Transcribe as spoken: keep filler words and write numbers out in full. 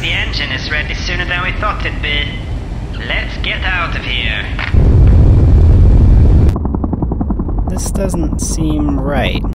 the engine is ready sooner than we thought it'd be. Let's get out of here. This doesn't seem right.